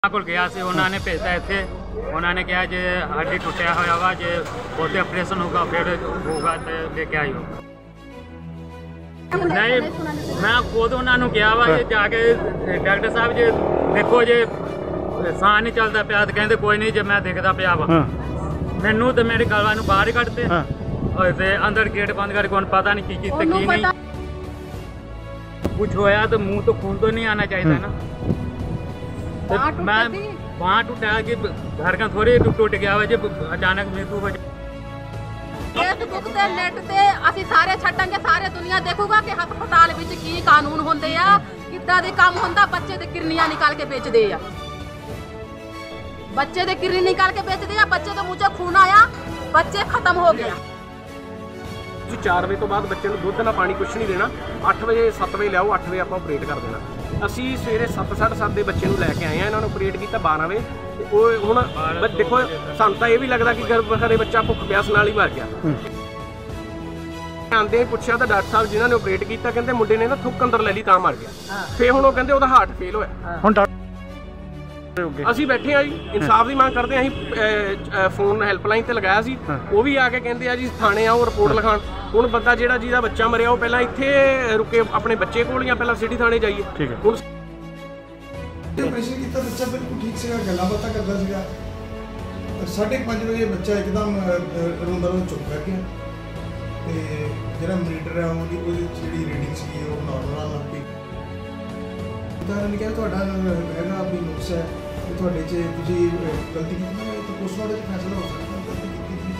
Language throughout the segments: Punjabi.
ਕੋਲ ਗਿਆ ਸੀ, ਉਹਨਾਂ ਨੇ ਭੇਜਿਆ ਇੱਥੇ। ਉਹਨਾਂ ਨੇ ਕਿਹਾ ਜੇ ਹੱਡੀ ਟੁੱਟਿਆ ਹੋਇਆ ਵਾ, ਜੇ ਉਹਦੇ ਆਪਰੇਸ਼ਨ ਹੋਗਾ ਫਿਰ ਹੋਗਾ ਤੇ ਲੈ ਕੇ ਆਇਓ। ਨਹੀਂ, ਮੈਂ ਖੁਦ ਉਹਨਾਂ ਨੂੰ ਕਿਹਾ ਵਾ ਜੇ ਜਾ ਕੇ ਡਾਕਟਰ ਸਾਹਿਬ ਜੇ ਦੇਖੋ ਜੇ ਸਾਹ ਨਹੀਂ ਚੱਲਦਾ ਪਿਆ ਤਾਂ ਕਹਿੰਦੇ ਕੋਈ ਨਹੀਂ, ਜੇ ਮੈਂ ਦੇਖਦਾ ਪਿਆ ਵਾ। ਮੈਨੂੰ ਤੇ ਮੇਰੇ ਘਰਵਾਲੇ ਨੂੰ ਬਾਹਰ ਹੀ ਕੱਢਦੇ ਤੇ ਅੰਦਰ ਗੇਟ ਬੰਦ ਕਰਕੇ ਹੁਣ ਪਤਾ ਨਹੀਂ ਕੀ ਕੀਤਾ ਕੀ ਨਹੀਂ। ਕੁਛ ਹੋਇਆ ਤਾਂ ਮੂੰਹ ਤੋਂ ਖੂਨ तो नहीं आना चाहिए ना। मैं वहाँ टूटा कि धड़कन थोड़ी टूट गया वा, जब अचानक मृत्यु हो जाए। फेसबुक ते नेट ते ਅਸੀਂ ਸਾਰੇ ਛੱਡਾਂਗੇ, ਸਾਰੇ ਦੁਨੀਆ ਦੇਖੂਗਾ ਕਿ ਹਸਪਤਾਲ ਵਿੱਚ ਕੀ ਕਾਨੂੰਨ ਹੁੰਦੇ ਆ, ਕਿੱਦਾਂ ਦੇ ਕੰਮ ਹੁੰਦਾ। ਬੱਚੇ ਦੇ ਕਿਰਨੀਆਂ ਨਿਕਾਲ ਕੇ ਵੇਚਦੇ ਆ, ਬੱਚੇ ਦੇ ਕਿਰਨੀ ਨਿਕਾਲ ਕੇ ਵੇਚਦੇ ਆ। ਬੱਚੇ ਦੇ ਮੂੰਹ 'ਚ ਖੂਨ ਆਇਆ, ਬੱਚੇ ਖਤਮ ਹੋ ਗਿਆ। 4 ਵਜੇ ਤੋਂ ਬਾਅਦ ਬੱਚੇ ਨੂੰ ਦੁੱਧ ਨਾ ਪਾਣੀ ਕੁਛ ਨਹੀਂ ਦੇਣਾ। 8 ਵਜੇ 7 ਵਜੇ ਲਿਆਓ, 8 ਵਜੇ ਆਪਾਂ ਆਪਰੇਟ ਕਰ ਦੇਣਾ। ਅਸੀਂ ਸਵੇਰੇ 7:30 ਦੇ ਬੱਚੇ ਨੂੰ ਲੈ ਕੇ ਆਏ ਆ, ਇਹਨਾਂ ਨੂੰ ਆਪਰੇਟ ਕੀਤਾ 12 ਵਜੇ। ਤੇ ਉਹ ਹੁਣ ਦੇਖੋ ਸਾਨੂੰ ਤਾਂ ਇਹ ਵੀ ਲੱਗਦਾ ਕਿ ਘਰੇ ਬੱਚਾ ਭੁੱਖ ਪਿਆਸ ਨਾਲ ਹੀ ਮਰ ਗਿਆ। ਆਂਦੇ ਹੀ ਪੁੱਛਿਆ ਤਾਂ ਡਾਕਟਰ ਸਾਹਿਬ ਜਿਨ੍ਹਾਂ ਨੇ ਆਪਰੇਟ ਕੀਤਾ ਕਹਿੰਦੇ ਮੁੰਡੇ ਨੇ ਨਾ ਥੁੱਕ ਅੰਦਰ ਲੈ ਲਈ ਤਾਂ ਮਰ ਗਿਆ। ਫੇਰ ਹੁਣ ਉਹ ਕਹਿੰਦੇ ਉਹਦਾ ਹਾਰਟ ਫੇਲ ਹੋਇਆ। ਹੁਣ ਅਸੀਂ ਬੈਠੇ ਆ ਜੀ, ਇਨਸਾਫ ਦੀ ਮੰਗ ਕਰਦੇ ਆ। ਅਸੀਂ ਫੋਨ ਹੈਲਪਲਾਈਨ ਤੇ ਲਗਾਇਆ ਸੀ, ਉਹ ਵੀ ਆ ਕੇ ਕਹਿੰਦੇ ਆ ਜੀ ਥਾਣੇ ਆਓ ਰਿਪੋਰਟ ਲਿਖਾਉਣ। ਹੁਣ ਬੰਦਾ ਜਿਹੜਾ ਜਿਹਦਾ ਬੱਚਾ ਮਰਿਆ ਉਹ ਪਹਿਲਾਂ ਇੱਥੇ ਰੁਕੇ ਆਪਣੇ ਬੱਚੇ ਕੋਲ ਜਾਂ ਪਹਿਲਾਂ ਸਿਟੀ ਥਾਣੇ ਜਾਈਏ। ਹੁਣ ਆਪਰੇਸ਼ਨ ਕੀਤਾ, ਬੱਚਾ ਬਿਲਕੁਲ ਠੀਕ ਸੀਗਾ, ਗੱਲਾਂ ਬਾਤਾਂ ਕਰਦਾ ਸੀਗਾ। 5:30 ਵਜੇ ਬੱਚਾ ਇੱਕਦਮ ਰੋਂਦਾ ਚੁੱਪ ਕਰ ਗਿਆ ਤੇ ਜਿਹੜਾ ਮੀਟਰ ਹੈ ਉਹਦੀ ਜਿਹੜੀ ਰੀਡਿੰਗ ਸੀ ਉਹ ਨਾਰਮਲ ਆਉਣ ਲੱਗ ਪਈ। ਉਹਨਾਂ ਨੇ ਕਿਹਾ ਤੁਹਾਡਾ ਹੈਗਾ ਆਪਣੀ ਨੁਕਸ ਹੈ, ਤੁਹਾਡੇ 'ਚ ਤੁਸੀਂ ਗਲਤੀ ਕੀਤੀ ਹੈ ਤਾਂ ਪੋਸਟਮਾਰਟਮ 'ਚ ਫੈਸਲਾ ਹੋ ਸਕਦਾ ਗਲਤੀ ਕੀਤੀ ਸੀ।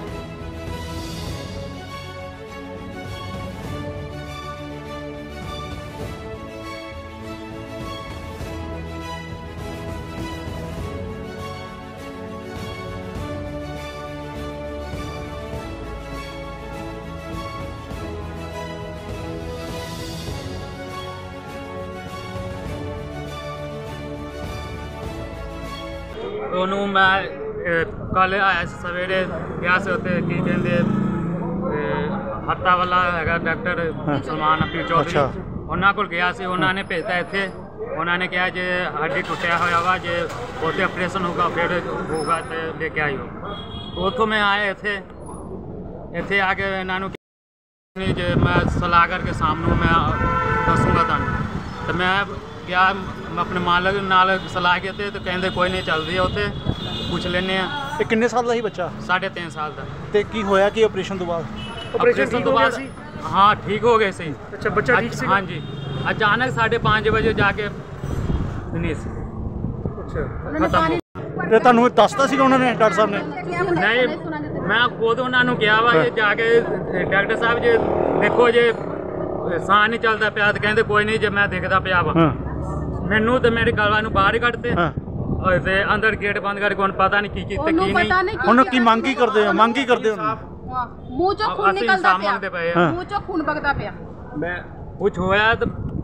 ਉਹਨੂੰ ਮੈਂ ਕੱਲ੍ਹ ਆਇਆ ਸੀ ਸਵੇਰੇ, ਗਿਆ ਸੀ ਉੱਥੇ ਕੀ ਕਹਿੰਦੇ ਹੱਤਾ ਵਾਲਾ ਹੈਗਾ ਡਾਕਟਰ ਸਲਮਾਨ ਅਪੀ ਚੌਧਰੀ, ਉਹਨਾਂ ਕੋਲ ਗਿਆ ਸੀ। ਉਹਨਾਂ ਨੇ ਭੇਜਿਆ ਇੱਥੇ। ਉਹਨਾਂ ਨੇ ਕਿਹਾ ਜੇ ਹੱਡੀ ਟੁੱਟਿਆ ਹੋਇਆ ਵਾ, ਜੇ ਉਹਦੇ ਆਪਰੇਸ਼ਨ ਹੋਗਾ ਫਿਰ ਹੋਗਾ ਤੇ ਲੈ ਕੇ ਆਇਓ। ਉੱਥੋਂ ਮੈਂ ਆਇਆ ਇੱਥੇ ਆ ਕੇ ਇਹਨਾਂ ਨੂੰ ਜੇ ਮੈਂ ਸਲਾਹ ਕਰਕੇ ਸਾਹਮਣੇ ਮੈਂ ਦੱਸੂਗਾ ਤੁਹਾਨੂੰ। ਤੇ ਮੈਂ ਗਿਆ ਆਪਣੇ ਮਾਲਕ ਨਾਲ ਸਲਾਹ ਕੀਤੀ ਤੇ ਕਹਿੰਦੇ ਕੋਈ ਨਹੀਂ ਚੱਲਦੀ ਆ, ਉੱਥੇ ਪੁੱਛ ਲੈਂਦੇ ਆ। ਇਹ ਕਿੰਨੇ ਸਾਲ ਦਾ ਸੀ ਬੱਚਾ? 3.5 ਸਾਲ ਦਾ। ਤੇ ਕੀ ਹੋਇਆ ਕਿ ਆਪਰੇਸ਼ਨ ਤੋਂ ਬਾਅਦ? ਆਪਰੇਸ਼ਨ ਤੋਂ ਬਾਅਦ ਹਾਂ ਠੀਕ ਹੋ ਗਏ ਸੀ। ਅੱਛਾ, ਬੱਚਾ ਠੀਕ ਸੀ? ਹਾਂਜੀ, ਅਚਾਨਕ 5:30 ਵਜੇ ਜਾ ਕੇ ਨਹੀਂ ਸੀ। ਅੱਛਾ, ਖਤਮ। ਤੇ ਤੁਹਾਨੂੰ ਦੱਸਤਾ ਸੀਗਾ ਉਹਨਾਂ ਨੇ, ਡਾਕਟਰ ਸਾਹਿਬ ਨੇ? ਨਹੀਂ, ਮੈਂ ਖੁਦ ਉਹਨਾਂ ਨੂੰ ਕਿਹਾ ਵਾ ਜੇ ਜਾ ਕੇ ਡਾਕਟਰ ਸਾਹਿਬ ਜੇ ਦੇਖੋ ਜੇ ਸਾਹ ਨਹੀਂ ਚੱਲਦਾ ਪਿਆ ਤਾਂ ਕਹਿੰਦੇ ਕੋਈ ਨਹੀਂ, ਜੇ ਮੈਂ ਦੇਖਦਾ ਪਿਆ ਵਾ। ਮੈਨੂੰ ਤੇ ਮੇਰੇ ਘਰਵਾਲੇ ਨੂੰ ਬਾਹਰ ਹੀ ਕੱਢਦੇ ਤੇ ਅੰਦਰ ਗੇਟ ਬੰਦ ਕਰਕੇ ਹੁਣ ਪਤਾ ਨਹੀਂ ਕੀ ਕੀਤਾ ਕੀ ਨਹੀਂ। ਹੁਣ ਕੀ ਮੰਗ ਹੀ ਕਰਦੇ ਹੋ? ਮੰਗ ਹੀ ਕਰਦੇ ਹੋ? ਮੂੰਹ 'ਚੋਂ ਖੂਨ ਨਿਕਲਦਾ ਪਿਆ, ਮੂੰਹ 'ਚੋਂ ਖੂਨ ਵਗਦਾ ਪਿਆ। ਮੈਂ ਕੁਛ ਹੋਇਆ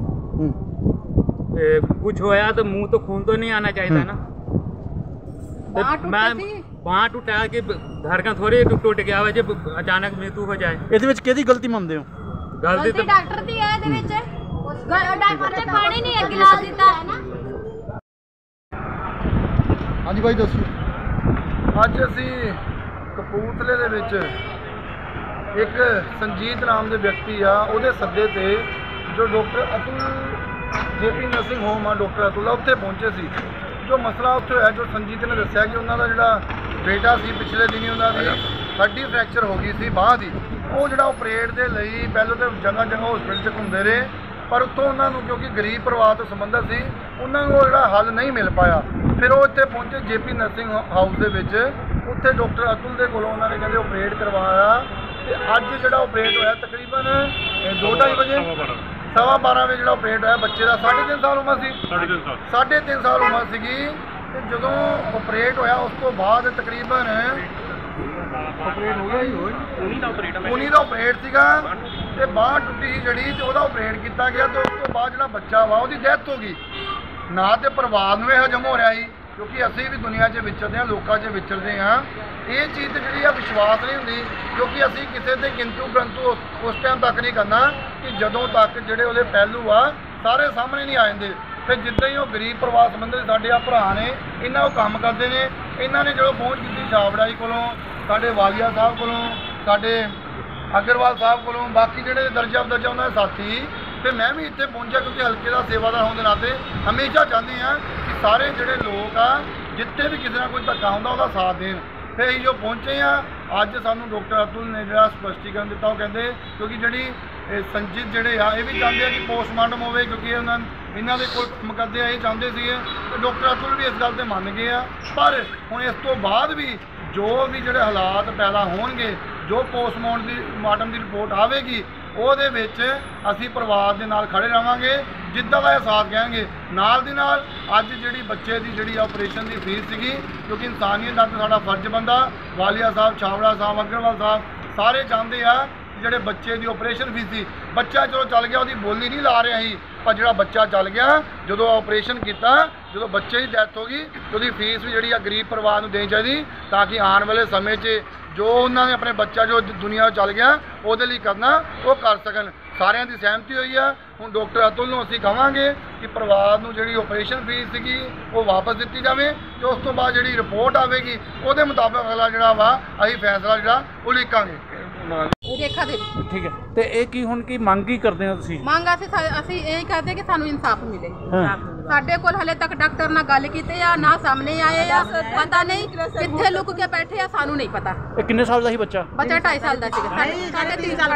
ਤਾਂ ਮੂੰਹ ਤੋਂ ਖੂਨ तो नहीं आना चाहिए ना। मैं वहाँ टूटा कि धड़कन थोड़ी टूट गया वा, जब अचानक मृत्यु हो जाए। ਇਹਦੇ ਵਿੱਚ ਕਿਹਦੀ ਗਲਤੀ ਮੰਨਦੇ ਹੋ? ਗਲਤੀ ਤਾਂ ਡਾਕਟਰ ਦੀ ਹੈ ਇਹਦੇ ਵਿੱਚ। ਡਾਕਟਰ ਨੇ ਪਾਣੀ ਨਹੀਂ ਇੱਕ ਗਿਲਾਸ ਦਿੱਤਾ ਹੈ ਨਾ। ਹਾਂਜੀ ਭਾਈ ਦੱਸੋ। ਅੱਜ ਅਸੀਂ ਕਪੂਰਥਲੇ ਦੇ ਵਿੱਚ ਇੱਕ ਸੰਜੀਤ ਨਾਮ ਦੇ ਵਿਅਕਤੀ ਆ, ਉਹਦੇ ਸੱਦੇ ਤੇ ਜੋ doctor Atul JP nursing home ਆ, ਡਾਕਟਰ ਅਤੁਲ ਉੱਥੇ ਪਹੁੰਚੇ ਸੀ। ਜੋ ਮਸਲਾ ਉੱਥੇ ਹੋਇਆ, ਜੋ ਸੰਜੀਤ ਨੇ ਦੱਸਿਆ ਕਿ ਉਹਨਾਂ ਦਾ ਜਿਹੜਾ ਬੇਟਾ ਸੀ ਪਿਛਲੇ ਦਿਨੀ ਉਹਨਾਂ ਦੀ ਹੱਡੀ ਫ੍ਰੈਕਚਰ ਹੋ ਗਈ ਸੀ ਬਾਂਹ ਦੀ। ਉਹ ਜਿਹੜਾ ਆਪਰੇਟ ਦੇ ਲਈ ਪਹਿਲਾਂ ਤਾਂ ਜਗ੍ਹਾ ਹਸਪੀਟਲ 'ਚ ਘੁੰਮਦੇ ਰਹੇ, ਪਰ ਉੱਥੋਂ ਉਹਨਾਂ ਨੂੰ ਕਿਉਂਕਿ ਗਰੀਬ ਪਰਿਵਾਰ ਤੋਂ ਸੰਬੰਧਿਤ ਸੀ, ਉਹਨਾਂ ਨੂੰ ਉਹ ਜਿਹੜਾ ਹੱਲ ਨਹੀਂ ਮਿਲ ਪਾਇਆ। ਫਿਰ ਉਹ ਇੱਥੇ ਪਹੁੰਚੇ ਜੇਪੀ ਨਰਸਿੰਗ ਹਾਊਸ ਦੇ ਵਿੱਚ। ਉੱਥੇ ਡਾਕਟਰ ਅਤੁਲ ਦੇ ਕੋਲੋਂ ਉਹਨਾਂ ਨੇ ਕਹਿੰਦੇ ਆਪਰੇਟ ਕਰਵਾਇਆ। ਤੇ ਅੱਜ ਜਿਹੜਾ ਆਪਰੇਟ ਹੋਇਆ ਤਕਰੀਬਨ 2:30 ਵਜੇ 12:15 ਵਜੇ ਜਿਹੜਾ ਆਪਰੇਟ ਹੋਇਆ, ਬੱਚੇ ਦਾ 3.5 ਸਾਲ ਉਮਰ ਸੀ। 3.5 ਸਾਲ ਉਮਰ ਸੀਗੀ। ਤੇ ਜਦੋਂ ਆਪਰੇਟ ਹੋਇਆ ਉਸ ਤੋਂ ਬਾਅਦ ਤਕਰੀਬਨ ਉਨੀ ਦਾ ਆਪਰੇਟ ਸੀਗਾ ਤੇ ਬਾਂਹ ਟੁੱਟੀ ਸੀ ਜਿਹੜੀ, ਤੇ ਉਹਦਾ ਆਪਰੇਟ ਕੀਤਾ ਗਿਆ। ਤੇ ਉਸ ਤੋਂ ਬਾਅਦ ਜਿਹੜਾ ਬੱਚਾ ਵਾ ਉਹਦੀ ਡੈਥ ਹੋ ਗਈ। ਨਾ ਤੇ ਪਰਿਵਾਰ ਨੂੰ ਇਹ ਹਜਮ ਹੋ ਰਿਹਾ ਸੀ, ਕਿਉਂਕਿ ਅਸੀਂ ਵੀ ਦੁਨੀਆ 'ਚ ਵਿਚਰਦੇ ਹਾਂ, ਲੋਕਾਂ 'ਚ ਵਿਚਰਦੇ ਹਾਂ। ਇਹ ਚੀਜ਼ ਤੇ ਜਿਹੜੀ ਆ ਵਿਸ਼ਵਾਸ ਨਹੀਂ ਹੁੰਦੀ, ਕਿਉਂਕਿ ਅਸੀਂ ਕਿਸੇ ਤੇ ਕਿੰਤੂ ਪਰੰਤੂ ਉਸ ਟਾਈਮ ਤੱਕ ਨਹੀਂ ਕਰਨਾ ਕਿ ਜਦੋਂ ਤੱਕ ਜਿਹੜੇ ਉਹਦੇ ਪਹਿਲੂ ਆ ਸਾਰੇ ਸਾਹਮਣੇ ਨਹੀਂ ਆ ਜਾਂਦੇ। ਤੇ ਜਿੱਦਾਂ ਹੀ ਉਹ ਗਰੀਬ ਪਰਿਵਾਰ ਸੰਬੰਧੀ ਸਾਡੇ ਆ ਭਰਾ ਨੇ, ਇਹਨਾਂ ਉਹ ਕੰਮ ਕਰਦੇ ਨੇ। ਇਹਨਾਂ ਨੇ ਜਦੋਂ ਪਹੁੰਚ ਕੀਤੀ ਛਾਬੜਾ ਜੀ ਕੋਲੋਂ, ਸਾਡੇ ਵਾਲੀਆ ਸਾਹਿਬ ਕੋਲੋਂ, ਸਾਡੇ ਅਗਰਵਾਲ ਸਾਹਿਬ ਕੋਲੋਂ, ਬਾਕੀ ਜਿਹੜੇ ਦਰਜਾ ਬਦਰਜਾ ਉਹਨਾਂ ਦੇ ਸਾਥੀ, ਤੇ ਮੈਂ ਵੀ ਇੱਥੇ ਪਹੁੰਚਿਆ ਕਿਉਂਕਿ ਹਲਕੇ ਦਾ ਸੇਵਾਦਾਰ ਹੋਣ ਦੇ ਨਾਤੇ ਹਮੇਸ਼ਾ ਚਾਹੁੰਦੇ ਹਾਂ ਕਿ ਸਾਰੇ ਜਿਹੜੇ ਲੋਕ ਆ ਜਿੱਥੇ ਵੀ ਕਿਸੇ ਨਾਲ ਕੋਈ ਧੱਕਾ ਹੁੰਦਾ ਉਹਦਾ ਸਾਥ ਦੇਣ। ਤੇ ਅਸੀਂ ਜੋ ਪਹੁੰਚੇ ਆ ਅੱਜ, ਸਾਨੂੰ ਡਾਕਟਰ ਅਤੁਲ ਨੇ ਜਿਹੜਾ ਸਪਸ਼ਟੀਕਰਨ ਦਿੱਤਾ, ਉਹ ਕਹਿੰਦੇ ਕਿਉਂਕਿ ਜਿਹੜੀ ਸੰਜੀਤ ਜਿਹੜੇ ਆ ਇਹ ਵੀ ਚਾਹੁੰਦੇ ਆ ਕਿ ਪੋਸਟਮਾਰਟਮ ਹੋਵੇ, ਕਿਉਂਕਿ ਇਹਨਾਂ ਦੇ ਕੋਲ ਕੰਮ ਕਰਦੇ ਆ, ਇਹ ਚਾਹੁੰਦੇ ਸੀਗੇ। ਤੇ ਡਾਕਟਰ ਅਤੁਲ ਵੀ ਇਸ ਗੱਲ ਤੇ ਮੰਨ ਗਏ ਆ। ਪਰ ਹੁਣ ਇਸ ਤੋਂ ਬਾਅਦ ਵੀ ਜੋ ਵੀ ਜਿਹੜੇ ਹਾਲਾਤ ਪੈਦਾ ਹੋਣਗੇ, ਜੋ ਪੋਸਟਮਾਰਟਮ ਦੀ ਰਿਪੋਰਟ ਆਵੇਗੀ, ਉਹਦੇ ਵਿੱਚ ਅਸੀਂ ਪਰਿਵਾਰ ਦੇ ਨਾਲ ਖੜੇ ਰਹਾਂਗੇ, ਜਿੱਦਾਂ ਦਾ ਇਹ ਸਾਥ ਕਹਿਣਗੇ। ਨਾਲ ਦੀ ਨਾਲ ਅੱਜ ਜਿਹੜੀ ਬੱਚੇ ਦੀ ਜਿਹੜੀ ਆਪਰੇਸ਼ਨ ਦੀ ਫੀਸ ਸੀਗੀ, ਕਿਉਂਕਿ ਇਨਸਾਨੀਅਤ ਦਾ ਸਾਡਾ ਫਰਜ਼ ਬੰਦਾ, ਵਾਲੀਆ ਸਾਹਿਬ, ਛਾਬੜਾ ਸਾਹਿਬ, ਅਗਰਵਾਲ ਸਾਹਿਬ ਸਾਰੇ ਚਾਹੁੰਦੇ ਆ ਕਿ ਜਿਹੜੇ ਬੱਚੇ ਦੀ ਆਪਰੇਸ਼ਨ ਫੀਸ ਸੀ, ਬੱਚਾ ਚਲੋ ਚੱਲ ਗਿਆ, ਉਹਦੀ ਬੋਲੀ ਨਹੀਂ ਲਾ ਰਿਹਾ ਸੀ, ਪਰ ਜਿਹੜਾ ਬੱਚਾ ਚੱਲ ਗਿਆ, ਜਦੋਂ ਆਪਰੇਸ਼ਨ ਕੀਤਾ, ਜਦੋਂ ਬੱਚੇ ਦੀ ਡੈਥ ਹੋ ਗਈ, ਉਹਦੀ ਫੀਸ ਵੀ ਜਿਹੜੀ ਆ ਗਰੀਬ ਪਰਿਵਾਰ ਨੂੰ ਦੇਣੀ ਚਾਹੀਦੀ, ਤਾਂ ਕਿ ਆਉਣ ਵਾਲੇ ਸਮੇਂ 'ਚ ਜੋ ਉਹਨਾਂ ਨੇ ਆਪਣੇ ਬੱਚਾ ਜੋ ਦੁਨੀਆ ਚੱਲ ਗਿਆ ਉਹਦੇ ਲਈ ਕਰਨਾ ਉਹ ਕਰ ਸਕਣ। ਸਾਰਿਆਂ ਦੀ ਸਹਿਮਤੀ ਹੋਈ ਆ। ਹੁਣ ਡਾਕਟਰ ਅਤੁਲ ਨੂੰ ਅਸੀਂ ਕਹਾਂਗੇ ਕਿ ਪਰਿਵਾਰ ਨੂੰ ਜਿਹੜੀ ਆਪਰੇਸ਼ਨ ਫੀਸ ਸੀਗੀ ਉਹ ਵਾਪਸ ਦਿੱਤੀ ਜਾਵੇ, ਤੇ ਉਸ ਤੋਂ ਬਾਅਦ ਜਿਹੜੀ ਰਿਪੋਰਟ ਆਵੇਗੀ ਉਹਦੇ ਮੁਤਾਬਕ ਅਗਲਾ ਜਿਹੜਾ ਵਾ ਅਸੀਂ ਫੈਸਲਾ ਜਿਹੜਾ ਉਹ ਲਿਖਾਂਗੇ। ਰੇਖਾ ਦੇ ਠੀਕ ਹੈ। ਤੇ ਇਹ ਕੀ ਹੁਣ ਕੀ ਮੰਗ ਕੀ ਕਰਦੇ ਹੋ ਤੁਸੀਂ? ਮੰਗ ਅਸੀਂ ਇਹ ਕਰਦੇ ਕਿ ਸਾਨੂੰ ਇਨਸਾਫ ਮਿਲੇ। ਸਾਡੇ ਕੋਲ ਹਲੇ ਤੱਕ ਡਾਕਟਰ ਨਾਲ ਗੱਲ ਕੀਤੀ ਆ, ਨਾ ਸਾਹਮਣੇ ਆਏ ਆ, ਪਤਾ ਨਹੀਂ ਕਿੱਥੇ ਲੁਕ ਕੇ ਬੈਠੇ ਆ, ਸਾਨੂੰ ਨਹੀਂ ਪਤਾ। ਇਹ ਕਿੰਨੇ ਸਾਲ ਦਾ ਸੀ ਬੱਚਾ? ਬੱਚਾ 2.5 ਸਾਲ ਦਾ ਸੀਗਾ, 3.5 ਸਾਲ ਦਾ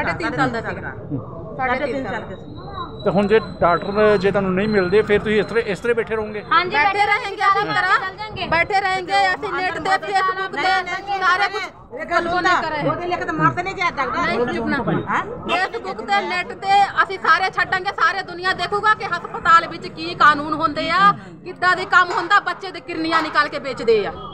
ਸੀਗਾ, 3.5 ਸਾਲ ਦਾ। ਤੇ ਹੁਣ ਜੇ ਡਾਕਟਰ ਜੇ ਤੁਹਾਨੂੰ ਨਹੀਂ ਮਿਲਦੇ ਫਿਰ ਤੁਸੀਂ ਇਸ ਤਰ੍ਹਾਂ ਬੈਠੇ ਰਹੋਗੇ? ਹਾਂਜੀ ਬੈਠੇ रहेंगे, ਅਸੀਂ ਤਰ੍ਹਾਂ ਬੈਠੇ रहेंगे। ਅਸੀਂ ਨੈਟ ਦੇ, ਫੇਸਬੁੱਕ ਦੇ ਸਾਰੇ ਕੁਝ ਫੋਲੋ ਕਰਾਂਗੇ। ਉਹਦੇ ਲਈ ਤਾਂ ਮਾਰਦੇ ਨਹੀਂ ਜਾਂਦਾ, ਨਹੀਂ ਚੁੱਪਣਾ। ਫੇਸਬੁੱਕ ਤੇ ਨੈਟ ਤੇ ਅਸੀਂ ਸਾਰੇ ਛੱਡਾਂਗੇ, ਸਾਰੇ ਦੁਨੀਆ ਦੇਖੂਗਾ ਕਿ ਹਸਪਤਾਲ ਵਿੱਚ ਕੀ ਕਾਨੂੰਨ ਹੁੰਦੇ ਆ, ਕਿੱਦਾਂ ਦੇ ਕੰਮ ਹੁੰਦਾ। ਬੱਚੇ ਦੇ ਕਿਰਨੀਆਂ ਨਿਕਾਲ ਕੇ ਵੇਚਦੇ ਆ,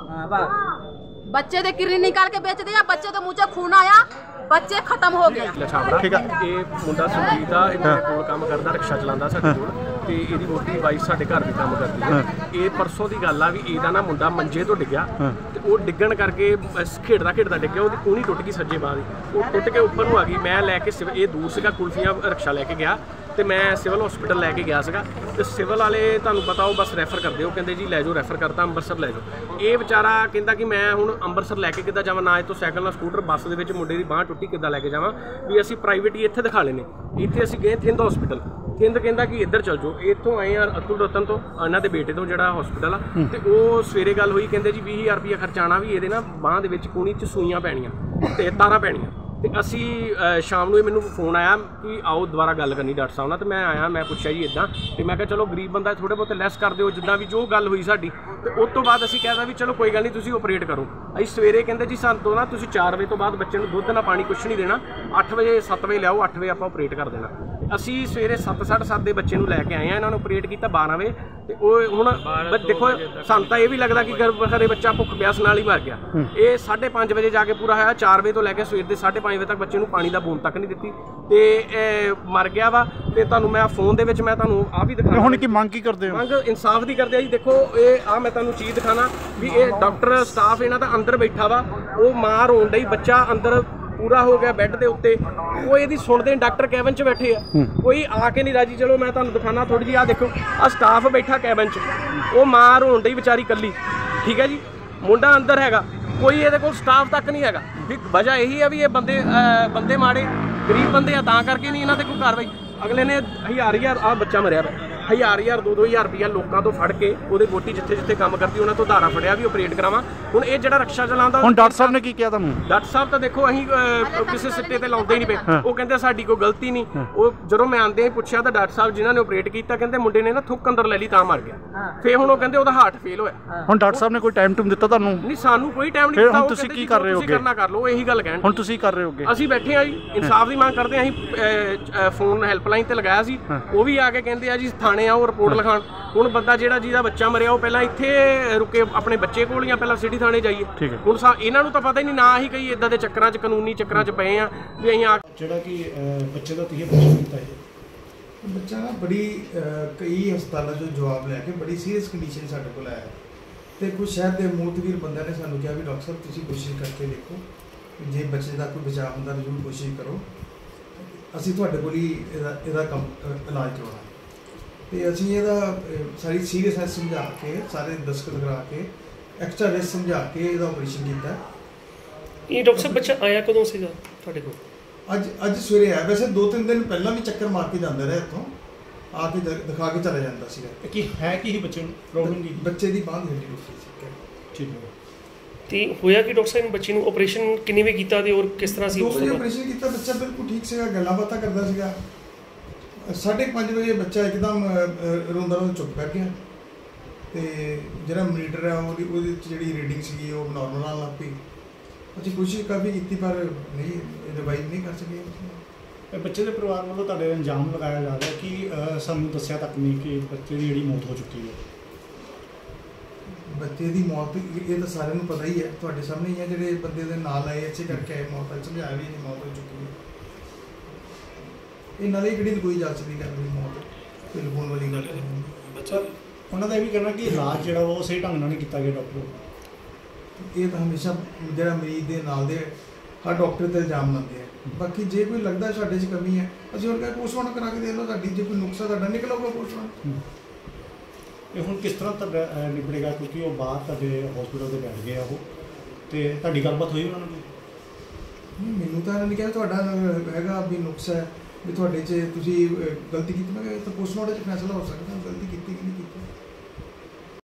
ਬੱਚੇ ਦੇ ਕਿਰਨੀ ਨਿਕਾਲ ਕੇ ਵੇਚਦੇ ਆ, ਬੱਚੇ ਦੇ ਮੂੰਹ 'ਚ ਖੂਨ ਆਇਆ, ਬੱਚੇ ਖਤਮ ਹੋ ਗਏ। ਠੀਕ ਆ। ਇਹ ਮੁੰਡਾ ਸੰਜੀਤ ਆ, ਇਹ ਮੇਰੇ ਕੋਲ ਕੰਮ ਕਰਦਾ, ਰਿਕਸ਼ਾ ਚਲਾਉਂਦਾ ਸਾਡੇ ਕੋਲ, ਤੇ ਇਹਦੀ ਵੋਟੀ ਵਾਈਫ ਸਾਡੇ ਘਰ ਵੀ ਕੰਮ ਕਰਦੀ ਹੈ। ਇਹ ਪਰਸੋਂ ਦੀ ਗੱਲ ਆ ਵੀ ਇਹਦਾ ਨਾ ਮੁੰਡਾ ਮੰਜੇ ਤੋਂ ਡਿੱਗਿਆ, ਤੇ ਉਹ ਡਿੱਗਣ ਕਰਕੇ ਖੇਡਦਾ ਡਿੱਗਿਆ, ਉਹਦੀ ਕੂਹਣੀ ਟੁੱਟ ਗਈ ਸੱਜੇ ਬਾਂਹ ਦੀ, ਉਹ ਟੁੱਟ ਕੇ ਉੱਪਰ ਨੂੰ ਆ ਗਈ। ਮੈਂ ਲੈ ਕੇ ਇਹ ਦੂਰ ਸੀਗਾ, ਕੁਲਫੀਆਂ ਰਿਕਸ਼ਾ ਲੈ ਕੇ ਗਿਆ, ਤੇ ਮੈਂ ਸਿਵਲ ਹਸਪੀਟਲ ਲੈ ਕੇ ਗਿਆ ਸੀਗਾ, ਤੇ ਸਿਵਲ ਵਾਲੇ ਤੁਹਾਨੂੰ ਪਤਾ ਉਹ ਬਸ ਰੈਫਰ ਕਰਦੇ, ਉਹ ਕਹਿੰਦੇ ਜੀ ਲੈ ਜਾਓ, ਰੈਫਰ ਕਰਤਾ ਅੰਮ੍ਰਿਤਸਰ ਲੈ ਜਾਓ। ਇਹ ਵਿਚਾਰਾ ਕਹਿੰਦਾ ਕਿ ਮੈਂ ਹੁਣ ਅੰਮ੍ਰਿਤਸਰ ਲੈ ਕੇ ਕਿੱਦਾਂ ਜਾਵਾਂ, ਨਾ ਇਹ ਤੋਂ ਸਾਈਕਲ ਨਾਲ ਸਕੂਟਰ, ਬੱਸ ਦੇ ਵਿੱਚ ਮੁੰਡੇ ਦੀ ਬਾਂਹ ਟੁੱਟੀ, ਕਿੱਦਾਂ ਲੈ ਕੇ ਜਾਵਾਂ, ਵੀ ਅਸੀਂ ਪ੍ਰਾਈਵੇਟ ਹੀ ਇੱਥੇ ਦਿਖਾ ਲੈਨੇ। ਇੱਥੇ ਅਸੀਂ ਗਏ ਥਿੰਦ ਹਸਪੀਟਲ, ਥਿੰਦ ਕਹਿੰਦਾ ਕਿ ਇੱਧਰ ਚੱਲ ਜਾਓ। ਇੱਥੋਂ ਆਏ ਆ ਅਤੁਲ ਰਤਨ ਤੋਂ, ਇਹਨਾਂ ਦੇ ਬੇਟੇ ਤੋਂ ਜਿਹੜਾ ਹਸਪੀਟਲ ਆ, ਤੇ ਉਹ ਸਵੇਰੇ ਗੱਲ ਹੋਈ, ਕਹਿੰਦੇ ਜੀ 20,000 ਰੁਪਇਆ ਖਰਚਾ ਆਉਣਾ, ਵੀ ਇਹਦੇ ਨਾ ਬਾਂਹ ਦੇ ਵਿੱਚ ਕੂਹਣੀ 'ਚ ਸੂਈਆਂ ਪੈਣੀਆਂ ਤੇ ਤਾਰਾਂ ਪੈਣੀਆਂ। ਤੇ ਅਸੀਂ ਸ਼ਾਮ ਨੂੰ ਮੈਨੂੰ ਫੋਨ ਆਇਆ ਕਿ ਆਓ ਦੁਬਾਰਾ ਗੱਲ ਕਰਨੀ ਡਾਕਟਰ ਸਾਹਿਬ ਨਾਲ, ਤੇ ਮੈਂ ਆਇਆ, ਮੈਂ ਪੁੱਛਿਆ ਜੀ ਇੱਦਾਂ, ਤੇ ਮੈਂ ਕਿਹਾ ਚਲੋ ਗਰੀਬ ਬੰਦਾ ਥੋੜ੍ਹੇ ਬਹੁਤੇ ਲੈਸ ਕਰ ਦਿਓ, ਜਿੱਦਾਂ ਵੀ ਜੋ ਗੱਲ ਹੋਈ ਸਾਡੀ। ਤੇ ਉਸ ਤੋਂ ਬਾਅਦ ਅਸੀਂ ਕਹਿਤਾ ਵੀ ਚਲੋ ਕੋਈ ਗੱਲ ਨਹੀਂ, ਤੁਸੀਂ ਆਪਰੇਟ ਕਰੋ। ਅਸੀਂ ਸਵੇਰੇ ਕਹਿੰਦੇ ਜੀ ਸਾਨੂੰ ਤੋਂ ਨਾ ਤੁਸੀਂ 4 ਵਜੇ ਤੋਂ ਬਾਅਦ ਬੱਚੇ ਨੂੰ ਦੁੱਧ ਨਾ ਪਾਣੀ ਕੁਛ ਨਹੀਂ ਦੇਣਾ, 8 ਵਜੇ 7 ਵਜੇ ਲਿਆਓ, 8 ਵਜੇ ਆਪਾਂ ਆਪਰੇਟ ਕਰ ਦੇਣਾ। ਅਸੀਂ ਸਵੇਰੇ 7, 7:30 ਦੇ ਬੱਚੇ ਨੂੰ ਲੈ ਕੇ ਆਏ ਆ, ਇਹਨਾਂ ਨੂੰ ਆਪਰੇਟ ਕੀਤਾ 12 ਵਜੇ। ਤੇ ਉਹ ਹੁਣ ਦੇਖੋ ਸਾਨੂੰ ਤਾਂ ਇਹ ਵੀ ਲੱਗਦਾ ਕਿ ਘਰੇ ਬੱਚਾ ਭੁੱਖ ਪਿਆਸ ਨਾਲ ਹੀ ਮਰ ਗਿਆ। ਇਹ 5:30 ਵਜੇ ਜਾ ਕੇ ਪੂਰਾ ਹੋਇਆ, 4 ਵਜੇ ਤੋਂ ਲੈ ਕੇ ਸਵੇਰ ਦੇ 5:30 ਵਜੇ ਤੱਕ ਬੱਚੇ ਨੂੰ ਪਾਣੀ ਦਾ ਬੂੰਦ ਤੱਕ ਨਹੀਂ ਦਿੱਤੀ, ਤੇ ਇਹ ਮਰ ਗਿਆ ਵਾ। ਤੇ ਤੁਹਾਨੂੰ ਮੈਂ ਫੋਨ ਦੇ ਵਿੱਚ ਮੈਂ ਤੁਹਾਨੂੰ ਆਹ ਵੀ ਦਿਖਾ, ਹੁਣ ਕੀ ਮੰਗ ਕੀ ਕਰਦੇ ਹੋ? ਮੰਗ ਇਨਸਾਫ ਦੀ ਕਰਦੇ ਆ ਜੀ। ਦੇਖੋ ਇਹ ਆ ਮੈਂ ਤੁਹਾਨੂੰ ਚੀਜ਼ ਦਿਖਾਣਾ ਵੀ ਇਹ ਡਾਕਟਰ ਸਟਾਫ ਇਹਨਾਂ ਦਾ ਅੰਦਰ ਬੈਠਾ ਵਾ, ਉਹ ਮਾਂ ਰੋਣ ਡਈ, ਬੱਚਾ ਅੰਦਰ ਪੂਰਾ ਹੋ ਗਿਆ ਬੈੱਡ ਦੇ ਉੱਤੇ, ਉਹ ਇਹਦੀ ਸੁਣਦੇ ਡਾਕਟਰ ਕੈਬਨ 'ਚ ਬੈਠੇ ਆ, ਕੋਈ ਆ ਕੇ ਨਹੀਂ ਰਾਜੀ। ਚਲੋ ਮੈਂ ਤੁਹਾਨੂੰ ਦਿਖਾਣਾ ਥੋੜੀ ਜਿਹੀ, ਆ ਦੇਖੋ ਆ ਸਟਾਫ ਬੈਠਾ ਕੈਬਨ 'ਚ, ਉਹ ਮਾਂ ਰੋਣ ਡਈ ਵਿਚਾਰੀ ਕੱਲੀ, ਠੀਕ ਹੈ ਜੀ। ਮੁੰਡਾ ਅੰਦਰ ਹੈਗਾ, ਕੋਈ ਇਹਦੇ ਕੋਲ ਸਟਾਫ ਤੱਕ ਨਹੀਂ ਹੈਗਾ। ਵੀ ਵਜ੍ਹਾ ਇਹੀ ਆ ਵੀ ਇਹ ਬੰਦੇ ਮਾੜੇ ਗਰੀਬ ਬੰਦੇ ਆ, ਤਾਂ ਕਰਕੇ ਨਹੀਂ ਇਹਨਾਂ ਤੇ ਕੋਈ ਕਾਰਵਾਈ। ਅਗਲੇ ਨੇ 1000 ਆ ਬੱਚਾ ਮਰਿਆ ਵਾ, 1000 2-2000 ਰੁਪਇਆ ਲੋਕਾਂ ਤੋਂ ਫੜ ਕੇ, ਉਹਦੇ ਵੋਟੀ ਜਿੱਥੇ ਜਿੱਥੇ ਕੰਮ ਕਰਦੀ ਉਹਨਾਂ ਤੋਂ ਧਾਰਾ ਫੜਿਆ ਵੀ ਆਪਰੇਟ ਕਰਾਵਾਂ। ਹੁਣ ਇਹ ਜਿਹੜਾ ਰਕਸ਼ਾ ਚਲਾਉਂਦਾ, ਹੁਣ ਡਾਕਟਰ ਸਾਹਿਬ ਨੇ ਕੀ ਕਿਹਾ ਤੁਹਾਨੂੰ? ਡਾਕਟਰ ਸਾਹਿਬ ਤਾਂ ਦੇਖੋ ਅਸੀਂ ਕਿਸੇ ਸਿੱਟੇ ਤੇ ਲਾਉਂਦੇ ਹੀ ਨਹੀਂ ਪਏ, ਉਹ ਕਹਿੰਦੇ ਸਾਡੀ ਕੋਈ ਗਲਤੀ ਨਹੀਂ। ਉਹ ਜਦੋਂ ਮੈਂ ਆਂਦੇ ਹੀ ਪੁੱਛਿਆ ਤਾਂ ਡਾਕਟਰ ਸਾਹਿਬ ਜਿਨ੍ਹਾਂ ਨੇ ਆਪਰੇਟ ਕੀਤਾ ਕਹਿੰਦੇ ਮੁੰਡੇ ਨੇ ਨਾ ਥੁੱਕ ਅੰਦਰ ਲੈ ਲਈ ਤਾਂ ਮਰ ਗਿਆ। ਫੇਰ ਹੁਣ ਉਹ ਕਹਿੰਦੇ ਉਹਦਾ ਹਾਰਟ ਫੇਲ ਹੋਇਆ। ਹੁਣ ਡਾਕਟਰ ਸਾਹਿਬ ਨੇ ਕੋਈ ਟਾਈਮ ਟੂਮ ਦਿੱਤਾ ਤੁਹਾਨੂੰ? ਨਹੀਂ, ਸਾਨੂੰ ਕੋਈ ਟਾਈਮ ਨਹੀਂ ਦਿੱਤਾ। ਹੁਣ ਤੁਸੀਂ ਕੀ ਕਰ ਰਹੇ ਹੋਗੇ? ਕਰਨਾ ਕਰ ਲਓ, ਇਹੀ ਗੱਲ ਕਹਿਣ। ਹੁਣ ਤੁਸੀਂ ਕਰ ਰਹੇ ਹੋਗੇ? ਅਸੀਂ ਬੈਠੇ ਆ ਜੀ, ਇਨਸਾਫ ਦੀ ਮੰਗ ਕਰਦੇ ਆ। ਅਸੀਂ ਫੋਨ ਹੈਲਪਲਾਈਨ ਤੇ ਲਗਾਇਆ ਸੀ, ਉਹ ਵੀ ਆ ਕੇ ਕਹਿੰਦੇ ਆ ਜੀ ਥਾਣੇ ਆਓ ਰਿਪੋਰਟ ਲਿਖਾਣ। ਹੁਣ ਬੰਦਾ ਜਿਹਦਾ ਬੱਚਾ ਮਰਿਆ ਉਹ ਪਹਿਲਾਂ ਇੱਥੇ ਰੁਕੇ ਆਪਣੇ ਬੱਚੇ ਕੋਲ, ਜਾਂ ਪਹਿਲਾਂ ਸਿਟੀ ਥਾਣੇ ਜਾਈਏ? ਹੁਣ ਇਹਨਾਂ ਨੂੰ ਤਾਂ ਪਤਾ ਹੀ ਨਹੀਂ, ਨਾ ਹੀ ਕਈ ਇਦਾਂ ਦੇ ਚੱਕਰਾਂ 'ਚ ਕਾਨੂੰਨੀ ਚੱਕਰਾਂ 'ਚ ਪਏ ਆ ਵੀ ਅਸੀਂ ਆ। ਜਿਹੜਾ ਕਿ ਬੱਚੇ ਦਾ ਤੁਸੀਂ ਪੁੱਛ ਕੀਤਾ ਹੈ, ਬੱਚਾ ਨਾ ਬੜੀ ਕਈ ਹਸਪਤਾਲਾਂ 'ਚੋਂ ਜਵਾਬ ਲੈ ਕੇ ਬੜੀ ਸੀਰੀਅਸ ਕੰਡੀਸ਼ਨ ਸਾਡੇ ਕੋਲ ਆਇਆ, ਤੇ ਕੁਝ ਸ਼ਹਿਰ ਦੇ ਮੂਤਵੀਰ ਬੰਦਿਆਂ ਨੇ ਸਾਨੂੰ ਕਿਹਾ ਵੀ ਡਾਕਟਰ ਸਾਹਿਬ ਤੁਸੀਂ ਕੋਸ਼ਿਸ਼ ਕਰਕੇ ਦੇਖੋ, ਜੇ ਬੱਚੇ ਦਾ ਕੋਈ ਬਚਾਅ ਹੁੰਦਾ ਜ਼ਰੂਰ ਕੋਸ਼ਿਸ਼ ਕਰੋ, ਅਸੀਂ ਤੁਹਾਡੇ ਕੋਲ ਹੀ ਇਹਦਾ ਇਲਾਜ ਕਰਵਾਉਣਾ। ਤੇ ਅਸੀਂ ਇਹਦਾ ਸਾਰੀ ਸੀਰੀਅਸਨੈਸ ਸਮਝਾ ਕੇ ਸਾਰੇ ਦਸਤਖਤ ਕਰਾ ਕੇ ਐਕਸਟਰਾ ਰਿਸਕ ਸਮਝਾ ਕੇ ਇਹਦਾ ਆਪਰੇਸ਼ਨ ਕੀਤਾ। ਇਹ ਡਾਕਟਰ ਸਾਹਿਬ ਬੱਚਾ ਆਇਆ ਕਦੋਂ ਸੀਗਾ ਤੁਹਾਡੇ ਕੋਲ? ਅੱਜ ਸਵੇਰੇ ਆਇਆ। ਵੈਸੇ 2-3 ਦਿਨ ਪਹਿਲਾਂ ਵੀ ਚੱਕਰ ਮਾਰ ਕੇ ਜਾਂਦਾ ਰਿਹਾ, ਇੱਥੋਂ ਆ ਕੇ ਦਿਖਾ ਕੇ ਚਲਾ ਜਾਂਦਾ ਸੀਗਾ। ਕੀ ਹੈ ਕੀ ਬੱਚੇ ਨੂੰ ਪ੍ਰੋਬਲਮ ਕੀ? ਬੱਚੇ ਦੀ ਬਾਂਹ ਦੀ ਹੱਡੀ ਟੁੱਟੀ ਸੀ। ਠੀਕ ਹੈ। ਤੇ ਹੋਇਆ ਕਿ ਡਾਕਟਰ ਸਾਹਿਬ ਬੱਚੇ ਨੂੰ ਆਪਰੇਸ਼ਨ ਕਿੰਨੇ ਵੇ ਕੀਤਾ ਤੇ ਔਰ ਕਿਸ ਤਰ੍ਹਾਂ ਸੀ? ਆਪਰੇਸ਼ਨ ਕੀਤਾ, ਬੱਚਾ ਬਿਲਕੁਲ ਠੀਕ ਸੀਗਾ, ਗੱਲਾਂ ਬਾਤਾਂ ਕਰਦਾ ਸੀਗਾ। 5:30 ਵਜੇ ਬੱਚਾ ਇੱਕਦਮ ਰੋਂਦਾ ਚੁੱਪ ਕਰ ਗਿਆ ਤੇ ਜਿਹੜਾ ਮੀਟਰ ਹੈ ਉਹਦੀ ਜਿਹੜੀ ਰੀਡਿੰਗ ਸੀਗੀ ਉਹ ਨਾਰਮਲ ਆਉਣ ਲੱਗ ਪਈ। ਅਸੀਂ ਕੋਸ਼ਿਸ਼ ਕਾਫੀ ਕੀਤੀ ਪਰ ਨਹੀਂ, ਰਿਵਾਈਵ ਨਹੀਂ ਕਰ ਸਕੇ। ਬੱਚੇ ਦੇ ਪਰਿਵਾਰ ਵੱਲੋਂ ਤੁਹਾਡੇ ਇਲਜ਼ਾਮ ਲਗਾਇਆ ਜਾ ਰਿਹਾ ਕਿ ਸਾਨੂੰ ਦੱਸਿਆ ਤੱਕ ਨਹੀਂ ਕਿ ਬੱਚੇ ਦੀ ਜਿਹੜੀ ਮੌਤ ਹੋ ਚੁੱਕੀ ਹੈ। ਬੱਚੇ ਦੀ ਮੌਤ ਇਹ ਤਾਂ ਸਾਰਿਆਂ ਨੂੰ ਪਤਾ ਹੀ ਹੈ, ਤੁਹਾਡੇ ਸਾਹਮਣੇ ਹੀ ਹੈ। ਜਿਹੜੇ ਬੰਦੇ ਦੇ ਨਾਲ ਆਏ ਇਸੇ ਕਰਕੇ ਆਏ, ਮੌਤ ਸਮਝਾਇਆ ਵੀ ਨਹੀਂ ਮੌਤ ਹੋ ਚੁੱਕੀ ਹੈ। ਇਹ ਨਾਲੇ ਕਿਹੜੀ ਕੋਈ ਇਜਾਜ਼ਤ ਦੀ ਗੱਲ ਨਹੀਂ, ਮੌਤ ਟੈਲੀਫੋਨ ਵਾਲੀ ਗੱਲ ਹੈ। ਉਹਨਾਂ ਦਾ ਇਹ ਵੀ ਕਹਿਣਾ ਕਿ ਇਲਾਜ ਜਿਹੜਾ ਉਹ ਸਹੀ ਢੰਗ ਨਾਲ ਨਹੀਂ ਕੀਤਾ ਗਿਆ ਡਾਕਟਰ। ਇਹ ਤਾਂ ਹਮੇਸ਼ਾ ਜਿਹੜਾ ਮਰੀਜ਼ ਦੇ ਨਾਲ ਦੇ ਹਰ ਡਾਕਟਰ 'ਤੇ ਇਲਜ਼ਾਮ ਲਾਉਂਦੇ ਆ। ਬਾਕੀ ਜੇ ਕੋਈ ਲੱਗਦਾ ਸਾਡੇ 'ਚ ਕਮੀ ਹੈ ਅਸੀਂ ਹੋਰ ਕਿਹਾ ਪੋਸਟਮਾਰਟਮ ਕਰਾ ਕੇ ਦੇਖ ਲਓ, ਸਾਡੀ ਜੇ ਕੋਈ ਨੁਕਸਾ ਤੁਹਾਡਾ ਨਿਕਲੂਗਾ ਪੋਸਟਮਾਰਟਮ। ਇਹ ਹੁਣ ਕਿਸ ਤਰ੍ਹਾਂ ਤੁਹਾਡਾ ਨਿਬੜੇਗਾ? ਕਿਉਂਕਿ ਉਹ ਬਾਹਰ ਤੁਹਾਡੇ ਹਸਪੀਟਲ 'ਤੇ ਬੈਠ ਗਏ ਆ ਉਹ, ਤੇ ਤੁਹਾਡੀ ਗੱਲਬਾਤ ਹੋਈ ਉਹਨਾਂ ਨਾਲ? ਮੈਨੂੰ ਤਾਂ ਇਹਨਾਂ ਨੇ ਕਿਹਾ ਤੁਹਾਡਾ ਹੈਗਾ ਵੀ ਨੁਕਸਾ ਹੈ, ਵੀ ਤੁਹਾਡੇ 'ਚ ਤੁਸੀਂ ਗਲਤੀ ਕੀਤੀ। ਮੈਂ ਕਿਹਾ ਤਾਂ ਪੋਸਟਮਾਰਟਮ 'ਚ ਫੈਸਲਾ ਹੋ ਸਕਦਾ ਗਲਤੀ ਕੀਤੀ ਕਿ ਨਹੀਂ ਕੀਤੀ।